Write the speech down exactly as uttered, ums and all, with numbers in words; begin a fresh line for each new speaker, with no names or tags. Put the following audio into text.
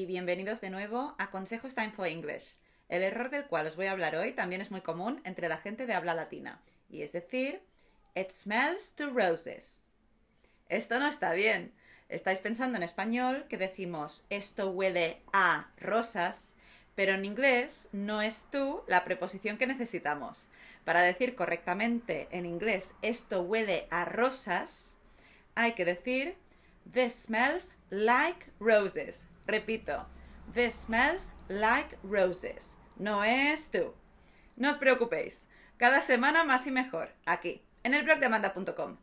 y bienvenidos de nuevo a Consejos Time for English. El error del cual os voy a hablar hoy también es muy común entre la gente de habla latina, y es decir, it smells to roses. Esto no está bien. Estáis pensando en español que decimos esto huele a rosas, pero en inglés no es to la preposición que necesitamos. Para decir correctamente en inglés esto huele a rosas, hay que decir this smells like roses. Repito, this smells like roses. No es to. No os preocupéis. Cada semana más y mejor, aquí, en el blog de amanda punto com.